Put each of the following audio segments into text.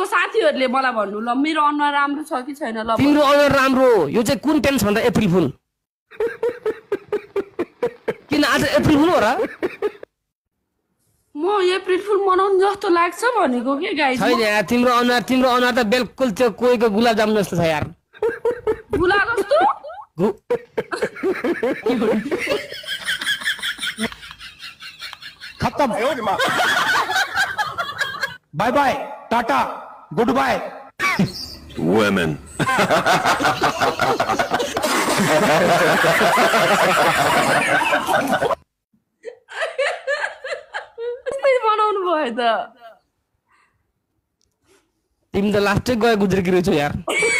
साथीहरुले मलाई भन्नु ल मेरो अनुहार राम्रो छ कि छैन ल तिम्रो अनुहार राम्रो यो चाहिँ कुन टेन्स भन्दा अप्रिल फुल किन आज अप्रिल फुल हो र म अप्रिल फुल मनाउनु जस्तो लाग्छ भनेको के गाइस छैन यार तिम्रो अनुहार त बिल्कुल त्यो कोहीको गुलाब जामुन जस्तो छ यार गुलाब जस्तो खत्म bye bye tata good bye women बनाउनु भयो त तिमी त लास्टै गए गुज्रेकी रहेछौ यार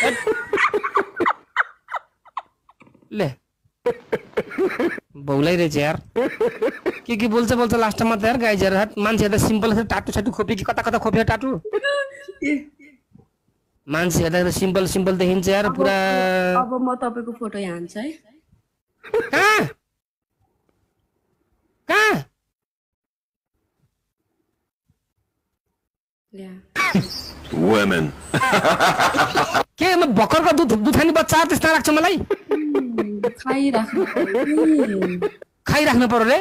ले बौलाई रहेछ यार के बोल्छ लास्टमा त यार गाइज यार मान्छे त सिम्पल छ टाटु साटु खोपी कि कता खोपी टाटु मान्छे हेर्दा सिम्पल देखिन्छ यार पुरा अब म तपाईको फोटो यहाँ हान्छ है कहाँ women के म भर्खरको दुधानी बच्चा त्यस्तो लाग्छ मलाई खाइराख्नु पर्यो रे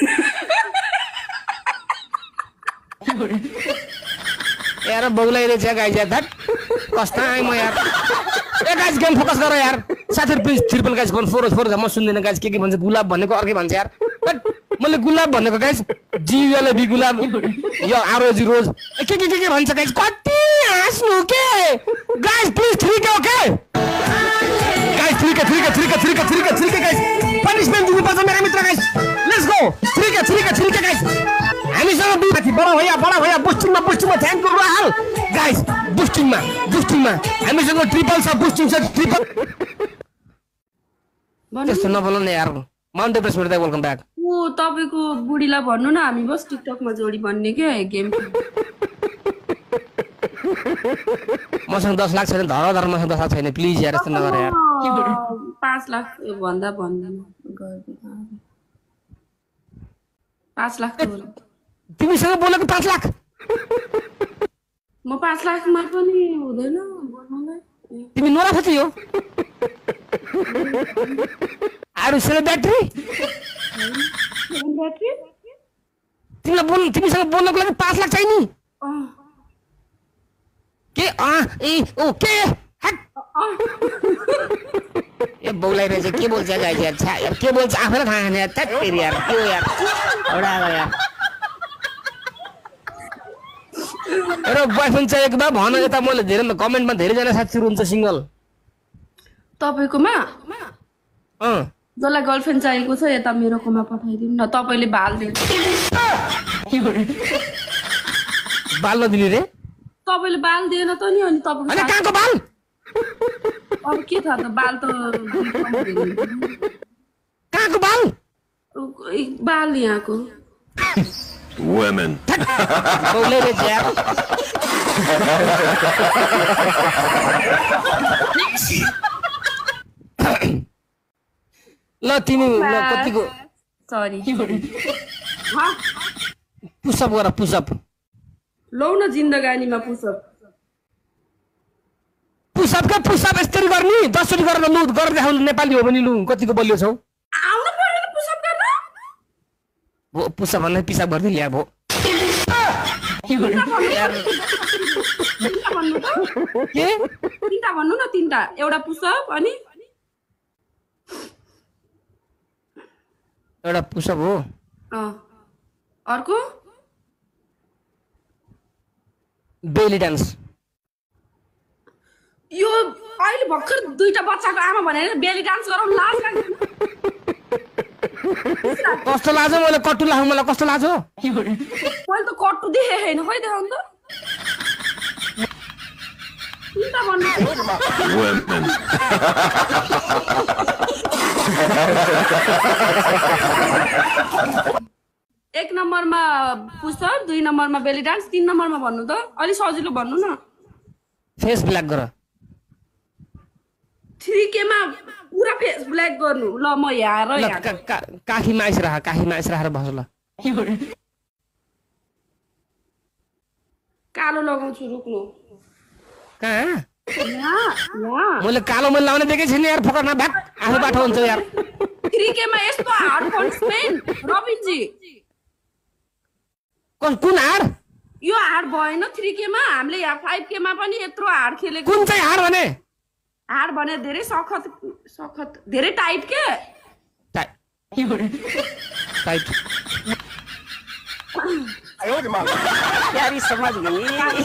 यार बौलाई रहेछ गाइज यार धट कस्ता आए म यार ए गाइज गेम फोकस गर यार साथीहरु please triple guys phone four म सुन्दैन गाइज के भन्छ गुलाब भनेको अर्कै भन्छ यार मैले गुलाब भनेको गाइज जीवाले बी गुलाब यो आरोजी रोज के भन्छ गाइज कति हाँस्नु के गाइज प्लिज 3 के ओके गाइज 3 के गाइज पनिशमेन्ट दिनुपर्छ मेरा मित्र गाइज लेट्स गो 3 के गाइज हामीसँग दुई साथी बडा भैया बुस्टिङमा थ्यांक यू राहुल गाइज बुस्टिङमा हामीसँग ट्रिपल छ बुस्टिङ छ ट्रिपल त्यस्तो नबोल्नु न यार माउन्ट एभरेस्ट मेरा वेलकम ब्याक ओ तपाईको बुढीलाई भन्नु न हामी बस टिकटकमा जोडी बन्ने के गेम मसँग 10 लाख छैन धर मसँग 10 लाख छैन प्लिज यार यस्तो नगर यार 5 लाख भन्दा भन्दैन 5 लाख तिमीसँग बोलेको 5 लाख म 5 लाखमा पनि हुँदैन भन्नलाई तिमी नोरा फति हो आरु सेले ब्याट्री तिमीसँग बोल्नको लागि 5 लाख चाहिन्छ के ओके ए बौलाई रहेछ के बोल्छ गाइस यार के बोल्छ आफैलाई थाहा छैन यार थ्याट फेरि यार के यार एउटा यार र बोयफ्रेन्ड चाहिएको बा भन यता मैले धेरै कमेन्टमा धेरै जना साथीहरु हुन्छ सिंगल तपाईकोमा जसलाई गर्लफ्रेन्ड चाहिएको छ यता मेरोकोमा पठाइदिनु न तपाईले बाल दिनु बाल नदिने रे तपाईले बाल दिएन त नि अनि तपाईको अनि कहाँको बाल अब के थाहा त बाल त कहाँको बाल बाल यहाँको women बोले रे यार ल तिमी कतिको सरी पुसअप गर पुसअप लौ न जिन्दगानीमा पुसअप यस्तरी गर्ने 10 चोटी गरेर लु गरेर देखाउनु नेपाली हो भने लु कतिको बलियो छौ आउनु पर्यो पुसअप गर्न भो पुसअप भन्ने पिसाब गर्दै ल्या भो के तीनटा भन्नु न तीनटा एउटा पुसअप अनि एउटा पुसअप हो अर्को बेली डान्स यो अहिले भर्खर दुईटा बच्चाको आमा भनेर बेली डान्स गराउन लाज लाग्दैन कस्तो लाग्छ मैले कट्टु लाग्यो मलाई कस्तो लाग्छ मैले त कट्टु देखे हैन खै देखाउनु त तीनटा भन्नु women एक नम्बरमा पुसअप 2 नम्बरमा बेली डान्स 3 नम्बरमा भन्नु त अलि सजिलो भन्नु न फेस ब्ल्याक गर 3K मा पुरा फेस ब्ल्याक गर्नु ल म यहाँ र यहाँ काखीमा आइस राखेर बस ल कालो लगाउँछु रुक्नु कहाँ यहाँ मैले कालो मैले लाउने देखेको छैन यार फोकटमा भ्याक आफू बाटो हुन्छ यार 3K मा यस्तो हार्ड पनिसमेन्ट रबिन जी कुन हार यो हार्ड भएन 3K मा हामीले यहाँ 5K मा पनि यत्रो हार्ड खेलेको कुन चाहिँ हार भने हार्ड भने धेरै सखत धेरै टाइट के टाइट प्यारी समझ गई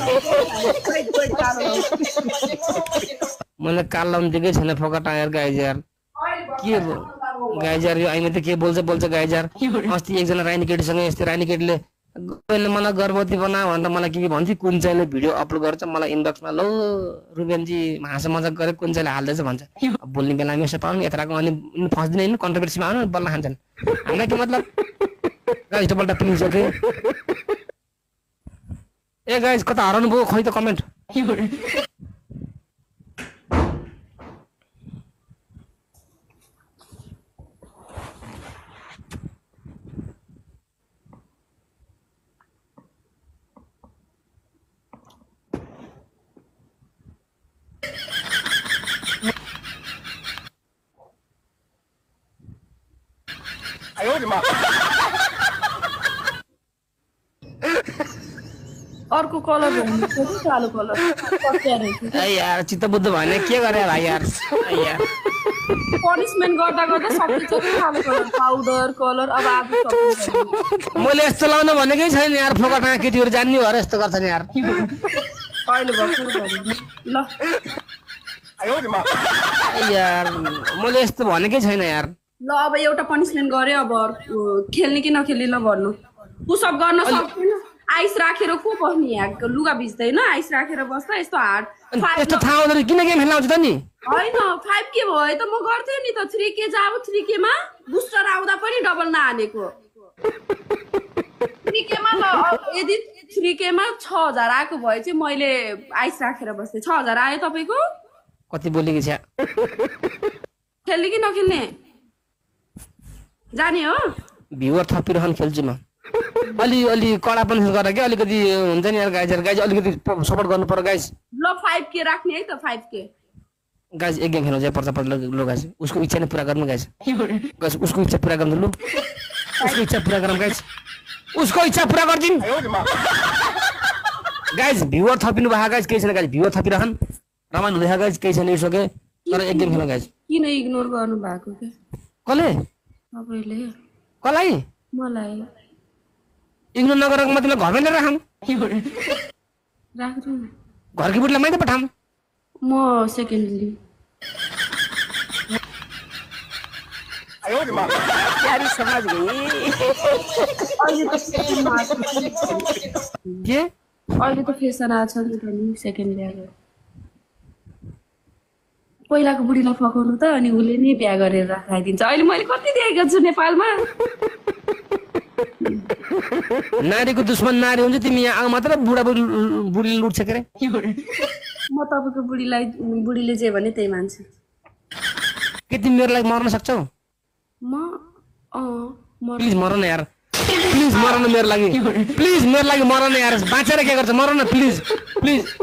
मैले काल लाउनु दिएकै छैन फोकट यार गाइज यार के गाइज यार यो आइमे त के बोल्छ गाइज यार अस्ति एकजना रानी केटीसँग यस्तै रानी केटीले गएर मलाई गर्भवती बना भनेर मलाई के भन्छ कुन चाहिँले भिडियो अपलोड गर्छ मलाई इनबक्समा लो रुबेनजी हाँस मजाक गरे कुन चाहिँले हाल्दैछ भन्छ बोल्ने बेलामा यसो पाउनु यत्राको अनि फस्दिन कन्ट्रोभर्सीमा आउनु बल्ल खान्छन् हामीलाई के मतलब guys double tap please okay ए गाइज कता हराउनु भयो खै त कमेन्ट अर्को कलर भन्नु छ कि कालो कलर कस्या रहेछ यार चित्त बुद्ध भने के गरे भाइ यार पनिसमेन्ट गर्दा गर्दा सकिन्छ कि कालो कलर पाउडर कलर अब आदि सकिन्छ मैले यस्तो लाउनु भनेकै छैन यार फोकटमा केटीहरू जान्ने भएर यस्तो गर्छन् यार अहिले भर्खर ल यार मैले यस्तो भनेकै छैन यार ल अब एउटा पनिसमेन्ट गरे अब खेल्ने कि नखेल्ने ल भन्नु पुसअप गर्न सक्दैन आइस राखेर को बस्ने यहाँ लुगा भिज्दैन आइस राखेर बस्दा यस्तो हार्ड यस्तो थाहा हुँदैन किन गेम खेल्न आउँछ त नि होइन 5K भयो त म गर्थेँ नि त 3K जाब 3K मा बुस्टर आउँदा पनि डबल नहानेको 3K मा ल यदि 3K मा 6000 आएको भए चाहिँ मैले आइस राखेर बस्थेँ 6000 आयो तपाईको कति बोलेको छ खेल्ने कि नखेल्ने जाने हो भ्युवर थपिरहन खेल्छु म अलि कडा पनि गर के अलिकति हुन्छ नि यार गाइज अलिकति सपोर्ट गर्नु पर्यो गाइज ल 5K राख्ने है त 5K गाइज एक गेम खेल्नु चाहिँ पर्छ लो गाइज उसको इच्छा नै पुरा गर्नु गाइज गाइज उसको इच्छा पुरा गर्नु लु उसको इच्छा पुरा गरौँ गाइज उसको इच्छा पुरा गर्दिन गाइज भ्युवर थपिनु भए गाइज केही छैन गाइज भ्युवर थपिरहन रमाइलो हुँदैछ गाइज केही छैन इसोके तर एक गेम खेल्नु गाइज किन इग्नोर गर्नु भएको के कसले तपाईले कसलाई मलाई इग्नोर नगरेको म तिमीलाई घरमै लिएर राखौँ राख्नु घरकी बुढीलाई माइत पठाऊँ म सेकेन्डली प्यारी समझ गई के अहिले त फेसन आछ नि त नि सेकेन्ड ल्याएर पहिलाको बुढीलाई फकाउनु त अनि उसले नै बिहा गरेर राखाइदिन्छ अहिले मैले कति देखेको छु नेपालमा नारीको दुश्मन नारी हुन्छ तिमी यहाँ आऊ मात्र बुढीले लुट्छ के रे म तपाईँको बुढीले जे भने त्यही मान्छु के तिमी मेरो लागि मर्न सक्छौ प्लिज मर न यार प्लिज मर न मेरो लागि प्लिज मेरो लागि मर न यार बाँचेर के गर्छ मर न please please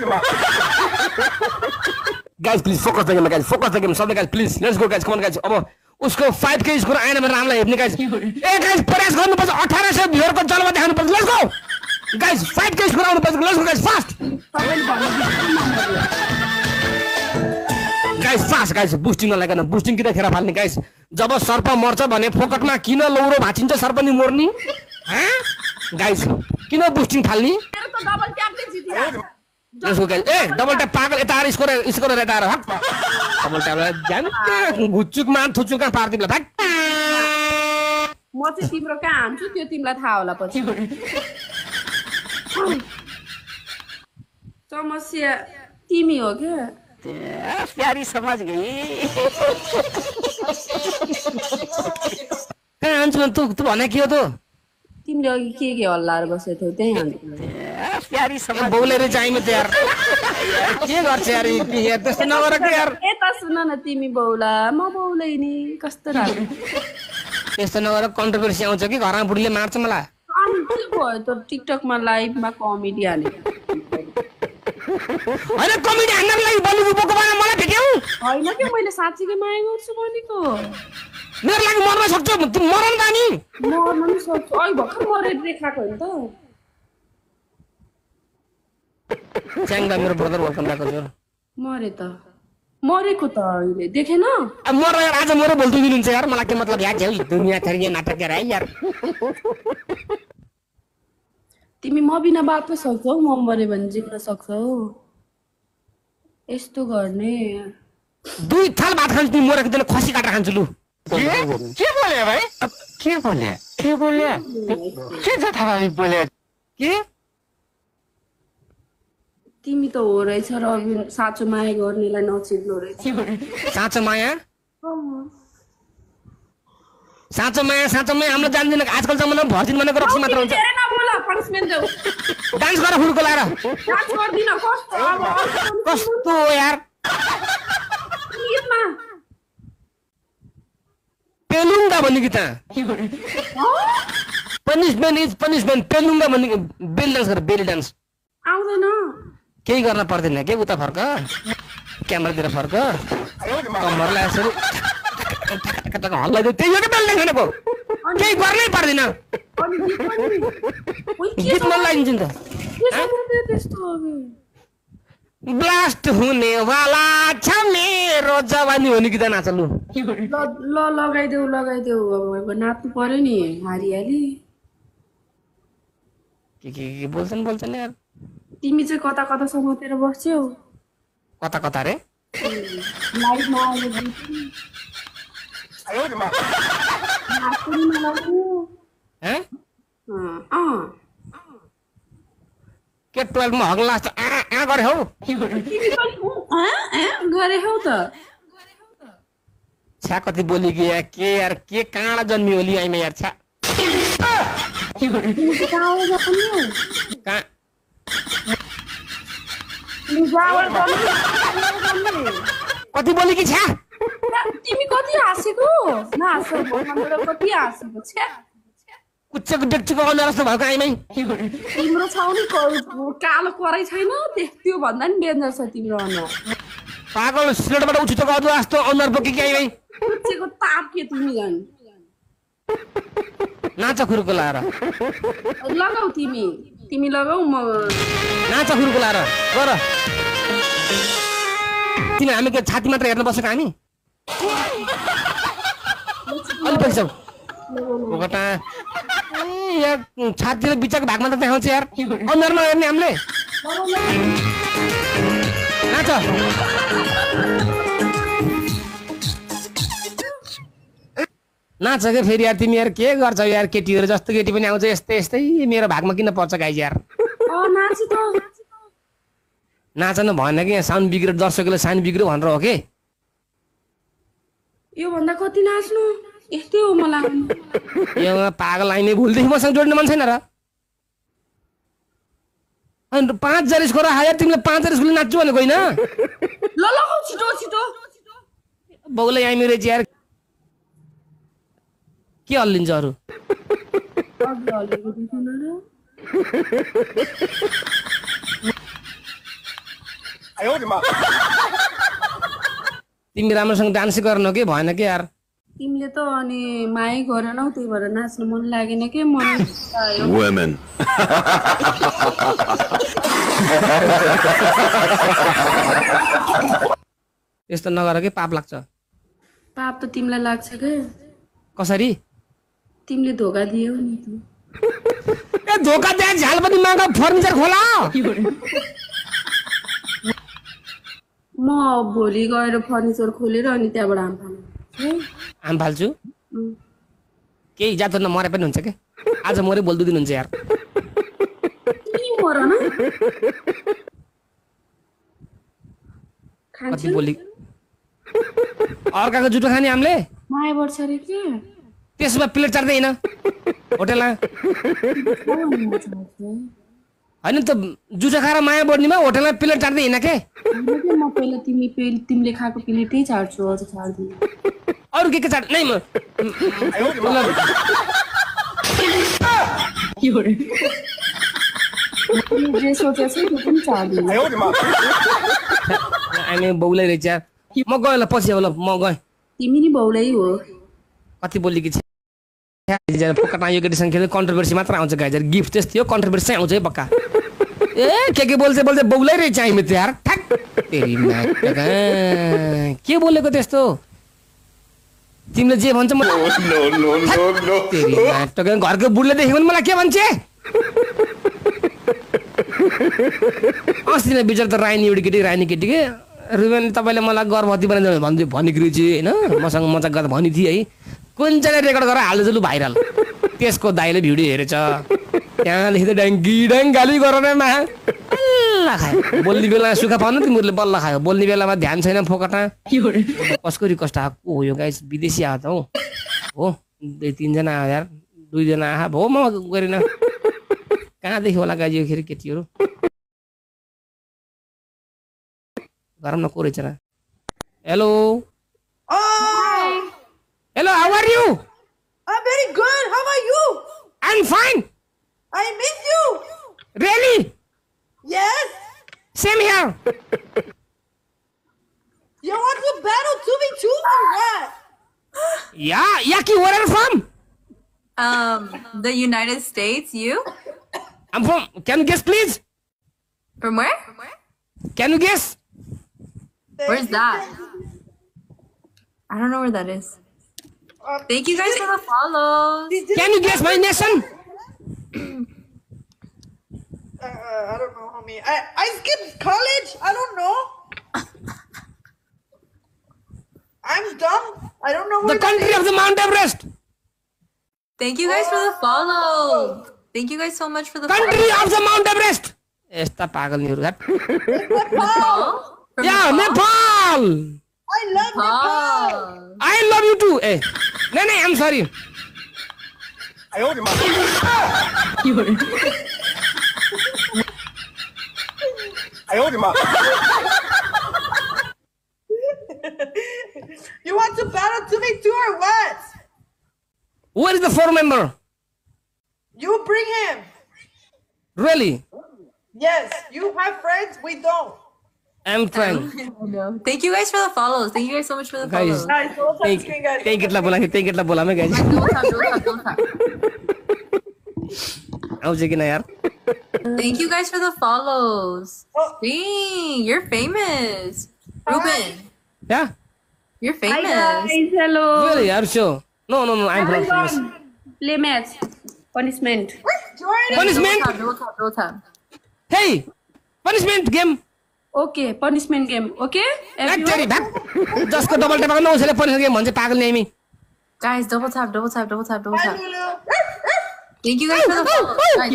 guys please focus the game guys focus the game सबै guys please let's go guys come on guys अब उसको 5K स्कोर आएन मेरो नामलाई हेर्ने गाइज ए गाइज प्रयास गर्नुपर्छ 1800 भ्युअरको जलवा देखाउनुपर्छ let's go guys 5K score आउनुपर्छ let's go guys fast guys fast guys boosting नलागेन बुस्टिङ किन खेर फाल्ने गाइज जब सर्प मर्छ भने फोकटमा किन लौरो भाँचिन्छ सर्प नि मर्नी गाइज किन बुस्टिङ फाल्ने लेट्स गाइज ए डबल ट्याप पागल यता आएर स्कोर यता आएर डबल ट्याप जान घुचुक मान थुचुक कहाँ पार तिमीलाई भाग म चाहिँ तिम्रो कहाँ हान्छु त्यो तिमीलाई थाहा होला पछि समस्या तिमी हो क्या प्यारी समझ गई कहाँ हान्छु तँ भने के हो त तिमीले अघि के हल्लाएर बसेको थियौ त्यही हान्छु प्यारी समझ बौलेर चाहिमे त यार के गर्छ यार त्यस्तो नगर के यार यता सुन न तिमी बौला म बौलै नि कस्तो राम्रो त्यस्तो नगर कन्ट्रोभर्सी आउँछ कि घरमा बुढीले मार्छ मलाई भयो त टिकटकमा लाइभमा कमेडी हालेको होइन कमेडी हान्नको लागि बलिउड बोको बनाएर मलाई भेट्यौ होइन के मैले साँच्चीकै माया गर्छु भनेको। मेरो लागि मर्न सक्छौ तिमी मर न त अनि मर्न नि सक्छु अहिले भर्खर मरेर देखाएको होइन त। च्याङदा मेरो ब्रदर वेलकम ब्याक हजुर मरे त मरेको त अहिले देखेन। अब मर यार आज मरो बोल्दै दिनुहुन्छ यार मलाई के मतलब यार झ्याउ दुनिया थरी नाटक गरे यार तिमी म बिना बाँच्न सक्छौ म मरे भने जित्न सक्छौ यस्तो गर्ने। 2 थाल भात खान्छु तिमी मरेको दिन खसी काटेर खान्छु लु के बोले भाइ के बोले के छ थाहा बोले के तिमी त हो रहेछ रबिन साँचो माया गर्नेलाई नचिन्नु रहेछ। साँचो माया हाम्रो जान्दिन आजकल जमानामा भर्जिन भनेको रक्सी मात्र हुन्छ। धेरै नबोल पनिशमेन्ट देऊ। डान्स गर हुर्को लाएर डान्स गर्दिन कस्तो अब कस्तो हो यार गीतमा पेलुङ्गा भन्ने कि त पनिशमेन्ट इज पनिशमेन्ट पेलुङ्गा भन्ने बेली डान्स गर बेली डान्स आउँदैन। केही गर्न पर्दैन के उता फर्क क्यामेरातिर फर्क कम्मरलाई यसरी हल्लाइदियो त्यही हो कि बेली डान्स भनेको केही गर्नै पर्दैन अनि गीत पनि गीत मन लगाइदिन्छु नि त त्यस्तो ब्लास्ट हुने वाला छ मेरो जवानी हो नि गीत नाच लु ल लगाइदेऊ अब नाच्नु पर्यो नि हारिहाली। के बोल्छन् यार तिमी चाहिँ कता कता समातेर बस्छौ कता रे लाइभमा आएर के 12 मा हग्ला जस्तो गरे हौ गरे हौ त छ्या कति बोली गया के यार के काँडा जन्मी होली आइमा यार छ्या कति बोली कि छ्या तिमी कति हाँसेको कति हाँसेको छ्या कुच्चको डेक्चीको अनुहार जस्तो भएको आइमै तिम्रो छ नि कालो कराई छैन त्यो भन्दा नि डेन्जर छ तिम्रो अनुहार पागल सिलेटबाट उछिटोको अदुवा जस्तो अनुहार बोकी कि आइमै कुच्चेको ताप के तिमी झन् नाच खुर्को लाएर लगाऊ तिमी लगाऊ म नाच खुर्को लाएर गर तिमी हामी के छाती मात्र हेर्न बसेको हामी अलि पछि जाऊ ओगटा यार छाती र बिचको भागमा त देखाउँछ यार अनुहार नहेर्ने हामीले नाच नाच के फेरि यार तिमी यार के गर्छौ यार केटीहरू जस्तो केटी पनि आउँछ यस्तै मेरो भागमा किन पर्छ गाइज यार नाचन भएन कि यहाँ साउन्ड बिग्रियो दर्शकले साउन्ड बिग्रियो भनेर हो कि यो भन्दा कति नाच्नु यस्तै हो मलाई यो पागल आइने भुलदेखि मसँग जोड्ने मन छैन र अनि 5 जरा स्कोर आयो तिमीले 5 जरा स्कोरले नाच्छु भनेको होइन ल लगाऊ छिटो बौले आइ मेरो यार के हल्लिन्छ अरू तिमी राम्रोसँग डान्स गर्नु के भएन के यार तिमीले त अनि माया गरेनौ त्यही भएर नाच्नु मन लागेन के मन Women. यस्तो नगर के पाप लाग्छ पाप त तिमीलाई लाग्छ के कसरी तिमीले धोका दियौ नि तँ ए धोका दिए झाल पनि मागा फर्निचर खोला म भोलि गएर फर्निचर खोलेर अनि त्यहाँबाट आम फाल्छु केही जात मरे पनि हुन्छ के आज मरे बोल्दै दिनुहुन्छ यार कति बोली अर्काको जुठो खाने हामीले माया बढ्छ रे के त्यसमा प्लेट चार्दैन होटेलमा हैन त जुठो खाएर माया बढ्नेमा होटेलमा प्लेट चार्दैन के म पहिला तिमीले खाएको प्लेटै चाड्छु अझ चाड्दिन अरु के चाड नै म तिमीले जे सोचेछौ त्यो पनि चाहदिन। हामी बौलाई रहेछ यार। म गएँ ल पछि ल म गएँ। तिमी नि बौलै हो। कति बोलेकी छ फोकट यो केटीसँग खेल्ने कन्ट्रोभर्सी मात्र आउँछ गाइज गिफ्ट त्यस्तै हो कन्ट्रोभर्सी चाहिँ आउँछ है पक्का ए के बोल्छ बोल्छ बौलै रहेछ हामी त यार ठ्याक तेरी नाटक के बोलेको त्यस्तो तिमीले जे भन्छ म तेरी नाटक घरको बुढले देख्यो भने मलाई के भन्छ अस्ति नै बिचार त रानी एउटी केटी के रुबेन तपाईँले मलाई गर्भवती बनाइदिनु भनेको रहेछ होइन मसँग मजाक गर्दा भनी थिएँ है कुन चाहिँ रेकर्ड गरेर हाल्दैछ लु भाइरल त्यसको दाइले भिडियो हेरेछ त्यहाँदेखि त ड्याङ्गी गाली गरेर मा बल्ल खायो बोल्ने बेलामा सुख पाउनु तिमीहरूले बल्ल खायो बोल्ने बेलामा ध्यान छैन फोकटा कसको रिक्वेस्ट आएको हो यो गाइस विदेशी आएको त हो 2-3 जना आयो यार 2 जना आहा भो म गरिन कहाँदेखि होला गाइस यो खेरि केटीहरू गरम न को रहेछ र hello Hello, how are you? I'm very good. How are you? I'm fine. I miss you. Really? Yes. Same here. You want to battle 2v2 or what? Yeah, Yaki, where are you from? The United States. You? I'm from. Can you guess, please? From where? Can you guess? Where's that? I don't know where that is. Thank you guys for the follows. Can you guess my nation? I don't know, homie. I skipped college. I don't know. I'm dumb. I don't know The where country of the Mount Everest. Thank you guys for the follow. Thank you guys so much for the Country follow. of the Mount Everest. Esta pagalniru that. Nepal? From Yeah, Nepal. I love Nepal. I love you too. Eh. No, I'm sorry. You want to battle 2v2 or what? Where is the 4 member? You bring him. Really? Yes. You have friends. We don't. I'm trying. Thank you guys for the follows. Thank you guys so much for the Guys, follows. Guys, don't touch screen, guys. take it la bola मैं guys. Don't tap. आउँछ कि न यार? Thank you guys for the follows. Oh. Dang, you're famous. Ruben, Yeah. you're Hi famous. guys, hello. Really? Are you sure? No. I'm from famous. Play match. Punishment. Jordan. Punishment. Double tap. Hey, punishment game. Okay, punishment game. Okay? Actually, Everyone? जसको double tap गर्नु उसले punishment game भन्छ पागल नि हामी. Guys, double tap. Hi, Lulu. Thank you guys for the follows. Guys,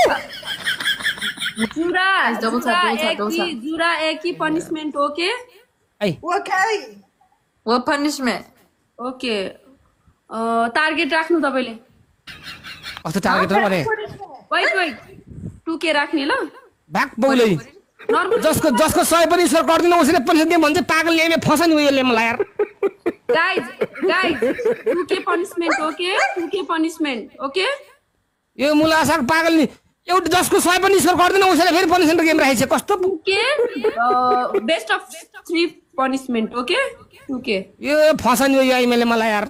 Jura, double tap, double tap. Jura eki punishment. Okay? Okay. what punishment? Okay. Target राख्नु तपाईले. कस्तो टार्गेट र भने Wait. 2K राख्ने ल? ब्याक बौलै Normal. जसको 100 पनि स्कोर गर्दिन उसले punishment game भन्छ पागल नि हामी फसानी हो यसले मलाई यार. Guys, 2K punishment. Okay? 2K punishment. Okay? यो मुला साग पागल नि एउटा जसको 100 पनि स्कोर गर्दिन उसले फेरि punishment game राखेछ कस्तो 2K. Best of 3 punishment. Okay? 2K. यो फसानी हो यो आइमेले मलाई यार.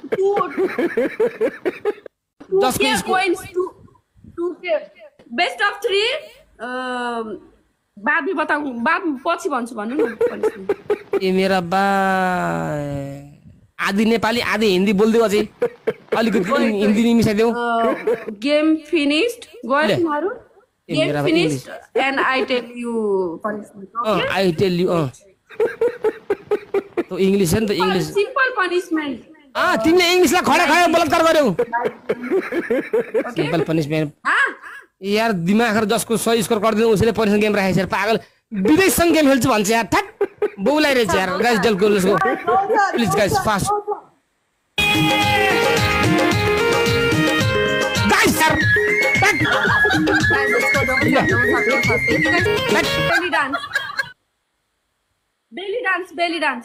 2K points. 2K. Best of 3. बाद पछि भन्छु भन्नु न punishment. ए मेरा बा आधी नेपाली आधी हिन्दी बोल्दियो अझै अलिकति हिन्दी नि मिसाइदेऊ Game finished. Go ahead, Le. Maru. ए Game मेरा बा finished and I tell you punishment. Okay? I tell you तो इंग्लिश है नि त इंग्लिश Simple punishment. तिमीले इंग्लिशलाई खडा खडा बलात्कार गर्यौ Okay? Simple punishment Ah? यार दिमाग जसको 100 स्कोर गर्दिन उसले पनिशमेन्ट गेम राखेछ यार पागल विदेशसँग गेम खेल्छु भन्छ यार ठ्याक बौलाई रहेछ यार गाइस डेल go let's go please guys fast guys sir Guys, let's go. Double tap. Thank you guys. Belly dance. Belly dance.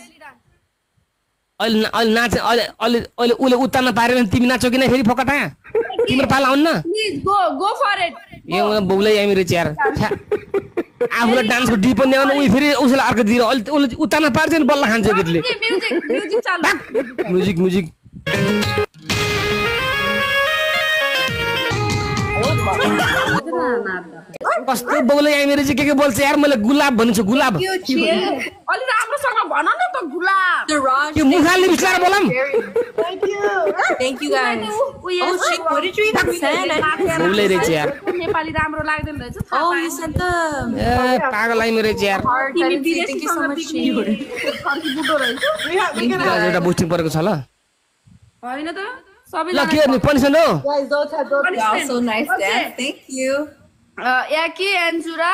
अहिले नाच अहिले उसले उत्तान पार्यो भने तिमी नाचौ किन फेरि फोकटा तिम्रो पाला आउन्न Please go for it. यो बौलै आइमी रहेछ यार आफूलाई डान्सको डी पनि ल्याउनु उही फेरि उसलाई अर्कोतिर उसले उतार्न पार्छ नि बल्ल खान्छ केटीले म्युजिक चालु म्युजिक कस्तो बौलै आइमी रहेछ के बोल्छ यार मैले गुलाब भन्छु गुलाब अलि राम्रोसँग भन न त गुलाब Raj, यो मुखाले बिस्तारै बोलाम thank you guys. Oh, shit, what did you even send? बौलै रहेछ यार नेपाली राम्रो लाग्दैन रहेछ Oh, you sent the ए पागल आइमी रहेछ यार heart. I didn't see. Thank you so much, Chi. बुढो रहेछ We can have. एउटा बुस्टिङ परेको छ ल होइन त ल सबैजना के गर्ने पनिसमेन्ट हो Guys, don't. Yeah, also nice Okay. dance. Thank you. याकी एन्जुरा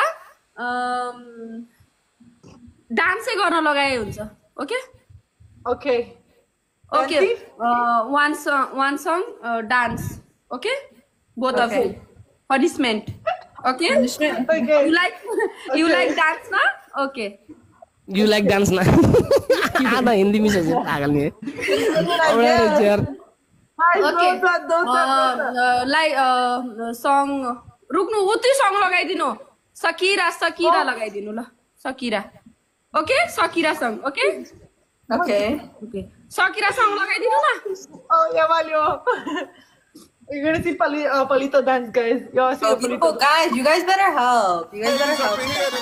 डान्सै गर्न लगाए हुन्छ okay Okay. Okay one song dance okay both of you punishment okay Okay. You like dance न ओके यु लाइक डान्स न आधा हिन्दी मिसेछ पागल नि यार ओके लाइक सङ रुक्नु उतै सङ लगाइदिनु सकिरा लगाइदिनु ल Shakira okay Shakira song okay Okay. Okay Shakira song लगाइदिनु न Oh, yeah, Valio. You're gonna see Palito dance, guys. You're Oh, see people, guys, you guys better help. You guys better help.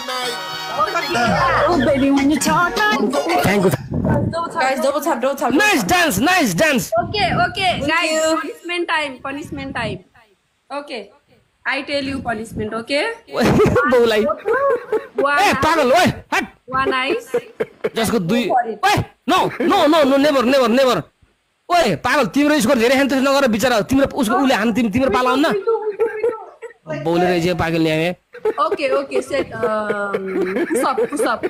Thank you Guys, double tap. Nice dance okay guys you. Punishment time okay I tell you punishment okay बौलाई ए पागल ओए hot one ice जसको दुई ओए no never ओए पागल तिम्रो स्कोर धेरै हेन्त नगर बिचारा तिम्रो उसको उले हान तिम्रो पाला हुन्न बौले रहेछ पागल ल्याए okay set push up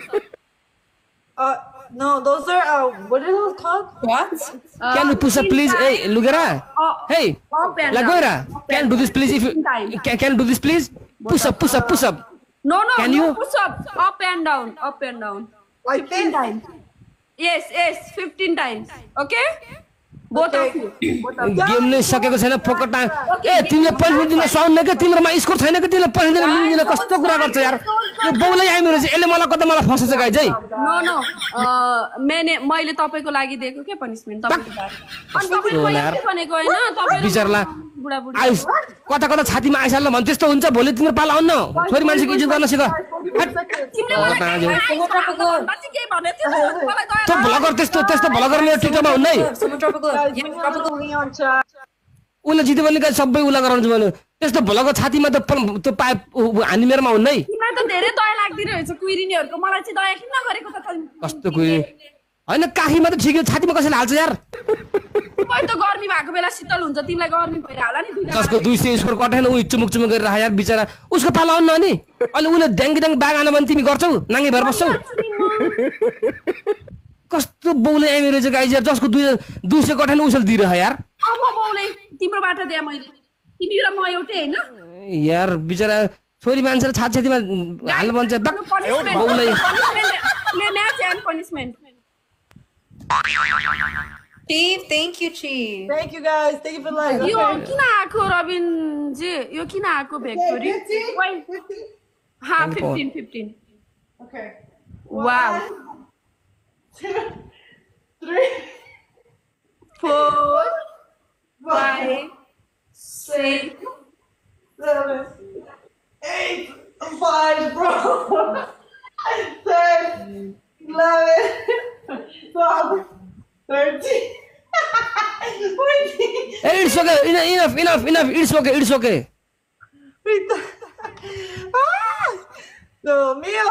No, those are, what are those called? What? Can you push up please ए लुगेरा हे लगोरा can do this please if can do this please push up No, Can you- push up and down. Like 15 times. Yes, 15 times. Okay? Both of you. Game नै सकेको छैन फोकट ए तिमीले पैसा दिन सक्दैन के तिम्रोमा स्कोर छैन कि तिमीले पैसा दिन मिल्दैन कस्तो कुरा गर्छ यार यो बौलाई आइम्रो रहेछ यसले मलाई फसाउँछ गाइज है No. मैले तपाईको लागि दिएको के पनिसमेन्ट तपाईको लागि अनि तपाईले यार। के भनेको हैन तपाईले बिचारला बुढाबुढी आइस कता छातीमा आइसाल्न भन्छ त्यस्तो हुन्छ भोलि तिम्रो पाला हुन्न छोरी मान्छेको इज्जत गर्न सिक तिमीले मलाई के भने थियो मलाई दया त्यो भ्लगर त्यस्तो भ्लगर मेरो टिकटकमा हुन्न है Someone drop a glove. Guys, we have Leon chat. उसले जित्यो भने गाइज सबै उला गराउँछु भने त्यस्तो भ्लगर छातीमा त्यो पाए हानि मेरोमा हुन्न है तिमीलाई त धेरै दया लाग्दिरहेको रहेछ कुइरिनीहरुको मलाई चाहिँ दया किन नगरेको त कस्तो कुरी हैन काखीमा त ठिकै छातीमा कसैले हाल्छ यार पहिले त गर्मी भएको बेला शीतल हुन्छ तिमीलाई गर्मी भएर होला नि दुईटा जसको 200 स्कोर कटेन उही चुमुक गरेर राख यार बिचारा उसको पाला हुन्न अनि अहिले उसले ड्याङ बाग आन भने तिमी गर्छौ नाङ्गे भएर बस्छौ कस्तो बौले आइमे रहेछ गाइज यार जसको 200 कटेन उसले दिइरह यार अब बाउले तिम्रोबाट दिए मैले तिमी र म एउटै हैन यार बिचारा छोरी मान्छेले छातीमा हाल्नु भन्छ बौले punishment Chief, thank you, Chief. Thank you, guys. Thank you for life. यो किन आको रबिन जी यो किन आको भेक्टोरी 50? हाँ 15 Okay. Wow 2, 3, 4 5 6 7, 8, 5, bro. 10, 11, 12, 13. It's okay enough it's okay No, Mio.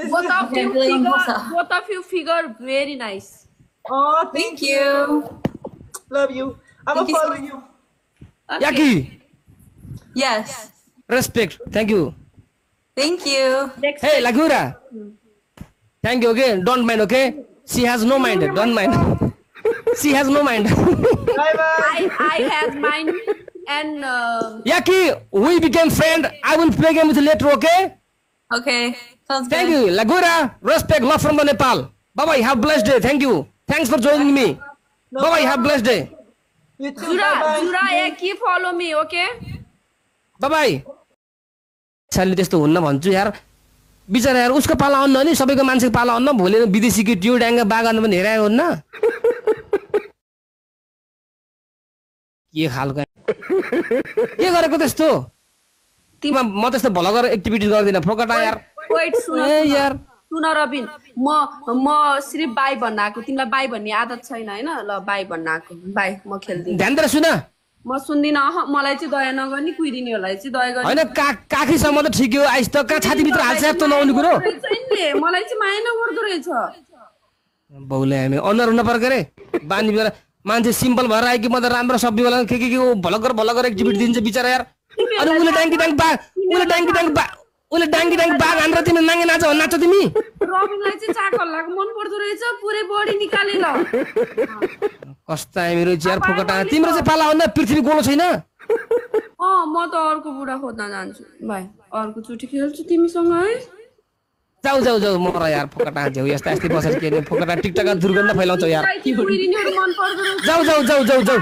both of you figure very nice. Oh, Thank you. Love you. I'm Thank gonna you so follow you. Yaki Yes. respect thank you Thank you. Next hey Lagura thank you okay don't mind okay she has no mind don't mind she has no mind Bye bye. I have mine and Yaki we became friend I will play game with you later okay Okay. Sounds thank good. you Lagura respect love from the Nepal bye bye have blessed day thank you thanks for joining me bye bye have blessed day You too. Bye bye. Jura, keep follow me, okay? bye bye साले त्यस्तो हुन्न भन्छु यार बिचरा यार उसको पाला आउन्न नि सबैको मान्छेको पाला आउन्न भोलि विदेशी केटी ड्याङ्गा बागान पनि हेरायो हुन्न के खालको के गरेको त्यस्तो तिमी म त्यस्तो भलगर एक्टिभिटिज गर्दिन फोकटा यार वेट सुन यार सुन रबिन म सिर्फ बाई भन्न आएको तिमीलाई बाई भन्ने आदत छैन हैन ल बाई भन्न आएको बाई म खेल्दिन ध्यान दिएर सुन म सुन्दिन मलाई चाहिँ दया नगर्ने कुइदिनेहरूलाई चाहिँ दया गर्ने हैन काखीसम्म त ठिक हो आइस त कहाँ छातीभित्र हाल्छ यस्तो नआउने कुरो मलाई चाहिँ माया नगर्दो रहेछ बाउले हामी अनुहार हुन पर्छ रे बानी बेला मान्छे सिम्पल भएर आयो कि म त राम्रो सब्जी वाला के भलगर एक्टिभिटी दिन्छ बिचरा यार अनि उसले डाङ्गी बाघ हानेर तिमी नाङ्गे नाच्छ तिमी रबिनलाई चाहिँ चाकल्लाको मन पर्दो रहेछ पुरै बडी निकालेर कस्ता मेरो यार फोकटा तिम्रो चाहिँ पाला हुन्न पृथ्वी गोलो छैन म त अर्को बुढा खोज्न जान्छु भाइ अर्को चोटि खेल्छु तिमीसँग है जाऊ म यार फोकटा झ्याउ यस्ता यस्तै बसेर के अरे फोकटा टिकटकमा दुर्गन्ध फैलाउँछ यार मन पर्दो जाऊ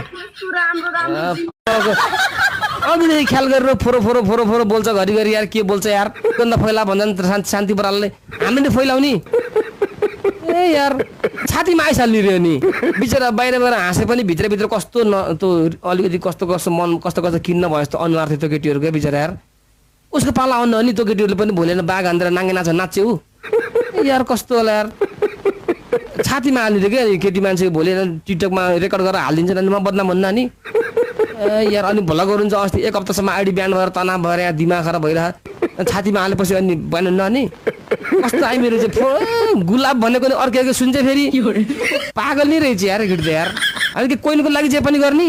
अघिदेखि ख्याल गरेर फोरो बोल्छ घरिघरि यार के बोल्छ यार गन्ध फैला भन्छन् शान्ति बरालले हामीले फैलाउने ए यार छातीमा आइसाल्ने रे नि बिचरा बाहिर हाँसे पनि भित्रभित्र कस्तो त्यो अलिकति कस्तो मन कस्तो किन्न भयो जस्तो अनुहार थियो त्यो केटीहरूको बिचरा यार उसको पाला आउनु हो नि त्यो केटीहरूले पनि भोलि बाघ हानेर नाङ्गे नाच्यो यार कस्तो होला यार छातीमा हालिदियो क्या केटी मान्छे भोलि टिकटकमा रेकर्ड गरेर हालिदिन्छ अनि म बदनाम हुन्न नि यार अनि भला गरुन्छ अस्ति एक हप्तासम्म आइडी ब्यान्ड भएर तनाव भएर यहाँ दिमाग खराब भइरह छातीमा हालेपछि अनि बन्नु न नि कस्तो आइ मेरो चाहिँ गुलाब भनेको नि अर्को सुन्छ फेरि पागल नै रहेछ यार केटी यार अनि के कोइनको लागि जे पनि गर्ने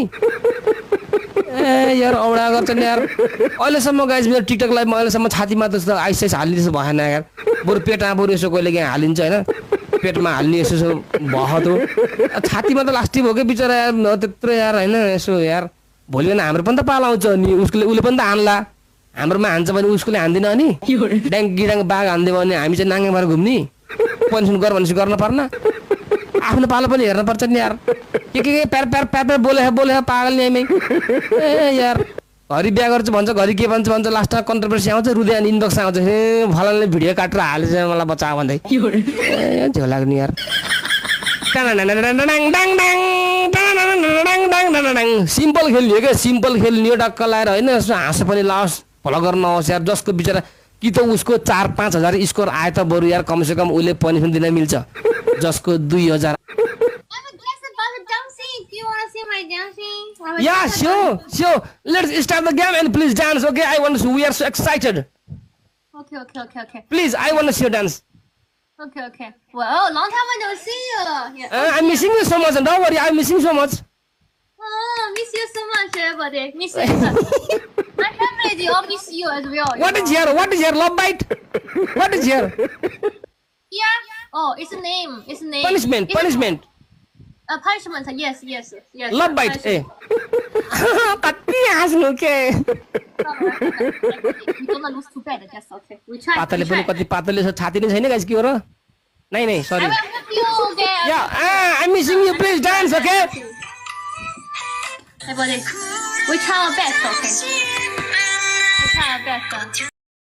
ए यार औडा गर्छन् यार अहिलेसम्म गाइज मेरो टिकटक लाइभमा अहिलेसम्म छातीमा त्यस्तो आइस हाल्ने जस्तो भएन यार बरु पेटमा बरु यसो कहिले यहाँ हालिन्छ होइन पेटमा हाल्ने यसो भयो त छातीमा त लास्टिक हो कि बिचरा यार त्यत्रो यार होइन यसो यार भोलि भने हाम्रो पनि त पाला आउँछ नि उसले पनि त हान्ला हाम्रोमा हान्छ भने उसकोले हान्दैन अनि गिडाङ बाघ हान्दियो भने हामी चाहिँ नाङ्गे भएर घुम्ने पनिसमेन्ट गर भनेपछि गर्न पर्न आफ्नो पालो पनि हेर्न पर्छ नि यार के प्यार बोले पागल नि ए यार घरि बिहा गर्छु भन्छ घरि के भन्छ लास्टमा कन्ट्रोभर्सी आउँछ रुदे अनि इनबक्स आउँछ हे फलानले भिडियो काटेर हालेछ मलाई बचा भन्दै झ्याउ लाग्ने यार सिम्पल खेल्ने क्या सिम्पल खेल्ने डक्क लाएर होइन यसो हाँस पनि लाओस् भलो गर्न नहोस् यार जसको बिचरा कि त उसको 4-5 हजार स्कोर आए त बरु यार कमसेकम उसले पनिसमेन्ट दिन मिल्छ जसको 2000 Yeah, sure. Let's start the game and please dance, okay? We are so excited. Okay. Please, I want to see you dance. Okay. Well, long time I don't see you. Yeah. I'm missing you so much, and don't worry, I'm missing so much. Oh, miss you so much, everybody. Miss you. My family, they all miss you as well. What is your love bite? What is your? Yeah. Oh, it's a name. Punishment. Punishment, yes. Love bite, eh? Kati hasnu ke? We don't lose too bad, that's okay. We try. Patale पनि कति पातले छ छाती नै छैन guys के हो र? नहीं, sorry. I will help you there. Yeah, I'm missing you. Please dance, okay? Everybody, we try our best, okay? We try our best.